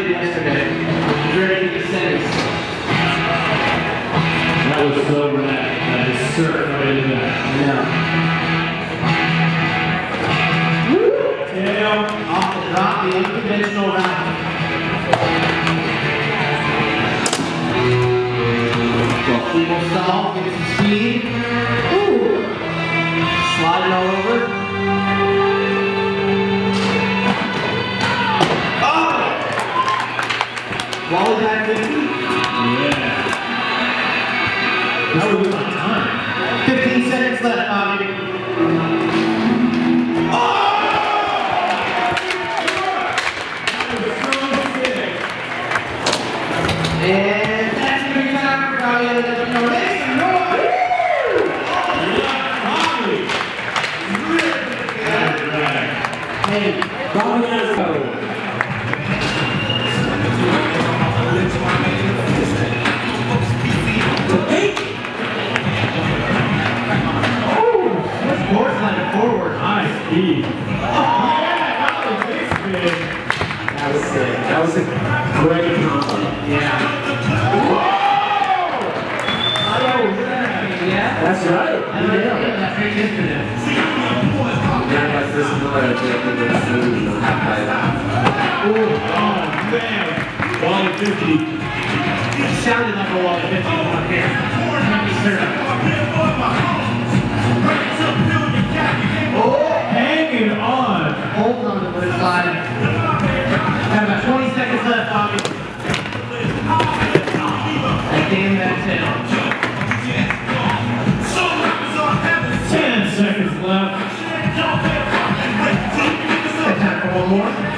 did yesterday. Ready to sentence. That was so rad. That is certain right in that. Yeah. Tail off the drop, the unconventional round. Delfino stall, give it some speed. Ooh. Sliding all over. Oh! Volley back 50. Yeah. How are we on time? 15 seconds left, Bobby. Oh! And that's going to be time for Fabiana. Delfino. Make some noise! Hey, Fabiana, go. Forward, high speed. Oh, yeah, that was big. That was sick. That was a great combo. Yeah. Whoa! Yeah. That's right. That's very infinite. Yeah, like this is not a joke with the food, you don't have to buy that. Oh, man. 150. It sounded like a wall of 50 on here. Oh, hanging on. Hold on to the side. Got about 20 seconds left, Bobby. And damn, that's it. 10 seconds left. Got time for one more.